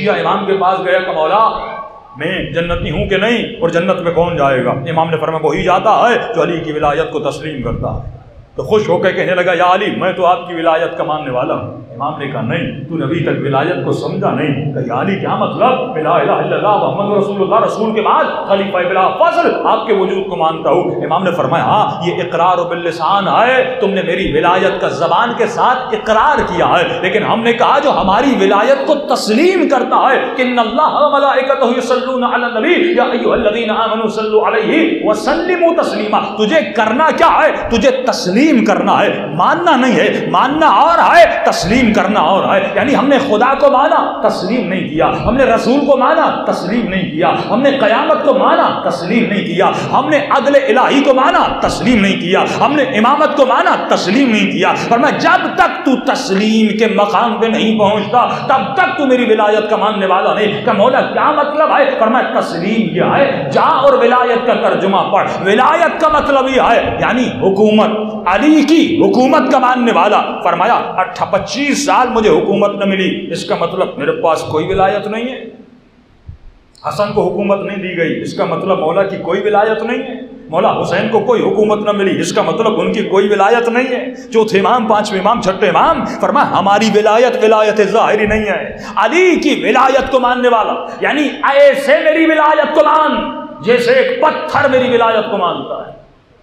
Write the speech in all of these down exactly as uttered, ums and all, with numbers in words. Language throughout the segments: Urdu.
شیعہ امام کے پاس گیا کہ مولا میں جنتی ہوں کہ نہیں، اور جنت میں کون جائے گا؟ امام نے فرمایا وہی جاتا ہے جو علی کی ولایت کو تسلیم کرتا ہے۔ تو خوش ہو کے کہنے لگا یا علی میں تو آپ کی ولایت کا ماننے والا ہوں۔ امام نے کہا نہیں، تو نے ابھی تک ولایت کو سمجھا نہیں۔ کہ یا علی کیا مطلب؟ لا الہ الا اللہ محمد رسول اللہ، رسول کے بعد خلیفہ بلا فضل آپ کے وجود کو مانتا ہوں۔ امام نے فرمایا ہاں یہ اقرار باللسان ہے، تم نے میری ولایت کا زبان کے ساتھ اقرار کیا ہے، لیکن ہم نے کہا جو ہماری ولایت کو تسلیم کرتا ہے کہ ان اللہ و ملائکتہ یصلون علی النبی یا ایھا الذین آمنوا صلوا علیہ وسلموا تسلیما۔ تجھے کرنا کیا ہے؟ تجھے تسلیم کرنا ہے، ماننا نہیں ہے۔ ماننا اور ہے، تسلیم کرنا اور ہے۔ یعنی ہم نے خدا کو مانا، تسلیم نہیں کیا، ہم نے رسول کو مانا، تسلیم نہیں کیا، ہم نے قیامت کو مانا، تسلیم نہیں کیا، ہم نے عدل الہی کو مانا، تسلیم نہیں کیا، ہم نے امامت کو مانا، تسلیم نہیں کیا۔ فرمایا جب تک تو تسلیم کے مقام پہ نہیں پہنچتا تب تک تو میری ولایت کا ماننے والا نہیں۔ کہ مولا کیا مطلب ہے؟ فرمایا تسلیم یہ ہے، جا اور ولایت کا ترجمہ پڑھ۔ ولایت کا مطلب یہ ہے یعنی حکومت، علی کی حکومت کا ماننے والا۔ فرمایا اٹھا پچیس سال مجھے حکومت نہ ملی، اس کا مطلب میرے پاس کوئی ولایت نہیں ہے۔ حسن کو حکومت نہیں دی گئی، اس کا مطلب مولا کی کوئی ولایت نہیں ہے۔ مولا حسین کو کوئی حکومت نہ ملی، اس کا مطلب ان کی کوئی ولایت نہیں ہے۔ چوتھے امام، پانچویں امام، چھٹے امام، فرمایا ہماری ولایت ولایت ظاہری نہیں ہے، علی کی ولایت کو ماننے والا یعنی ایسے میری ولایت کو مان جیسے ایک پتھر میری ولایت کو مانتا ہے،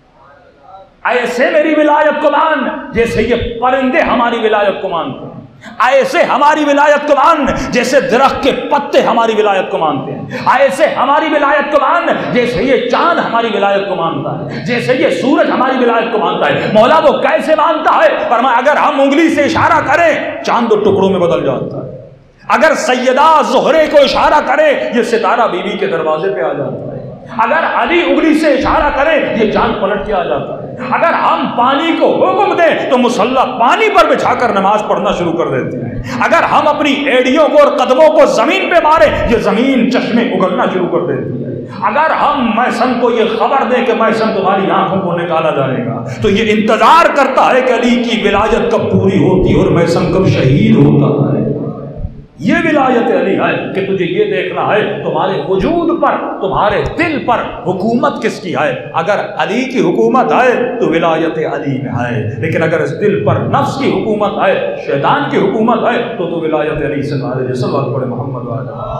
ایسے میری ولایت کو مان جیسے یہ پرندے ہماری ولایت کو مانتے ہیں، ایسے ہماری ولایت کو مان جیسے درخت کے پتے ہماری ولایت کو مانتے ہیں، ایسے ہماری ولایت کو مان جیسے یہ چاند ہماری ولایت کو مانتا ہے، جیسے یہ سورج ہماری ولایت کو مانتا ہے۔ مولا وہ کیسے مانتا ہے؟ فرمایا اگر ہم انگلی سے اشارہ کریں چاند دو ٹکڑوں میں بدل جاتا ہے، اگر سیدہ زہرے کو اشارہ کرے یہ ستارہ بیوی کے دروازے پہ آ جاتا ہے، اگر علی انگلی سے اشارہ کرے یہ چاند پلٹ کے آ جاتا ہے، اگر ہم پانی کو حکم دیں تو مسلح پانی پر بچھا کر نماز پڑھنا شروع کر دیتے ہیں، اگر ہم اپنی ایڑیوں کو اور قدموں کو زمین پہ ماریں یہ زمین چشمے اگلنا شروع کر دیتی ہے، اگر ہم میسن کو یہ خبر دیں کہ میسن تمہاری آنکھوں کو نکالا جائے گا تو یہ انتظار کرتا ہے کہ علی کی ولایت کب پوری ہوتی اور میسن کب شہید ہوتا ہے۔ یہ ولایت علی ہے کہ تجھے یہ دیکھنا ہے تمہارے وجود پر، تمہارے دل پر حکومت کس کی ہے۔ اگر علی کی حکومت ہے تو ولایت علی میں ہے، لیکن اگر اس دل پر نفس کی حکومت ہے، شیطان کی حکومت ہے تو تو ولایت علی سے نارے۔ صلی اللہ علیہ محمد وعلیہ